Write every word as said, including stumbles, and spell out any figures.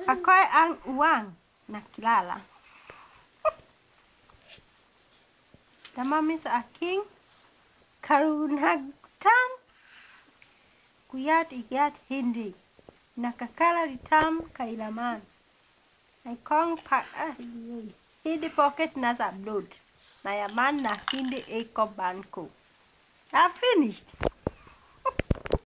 Pakoy ang uwang nakilala. Tamami sa aking karunagtan. Kuyat igyat hindi. Nakakala ditam kailaman. Ay kong pak ah hindi pocket na sa blood. Na yaman na hindi eko banko. I finished.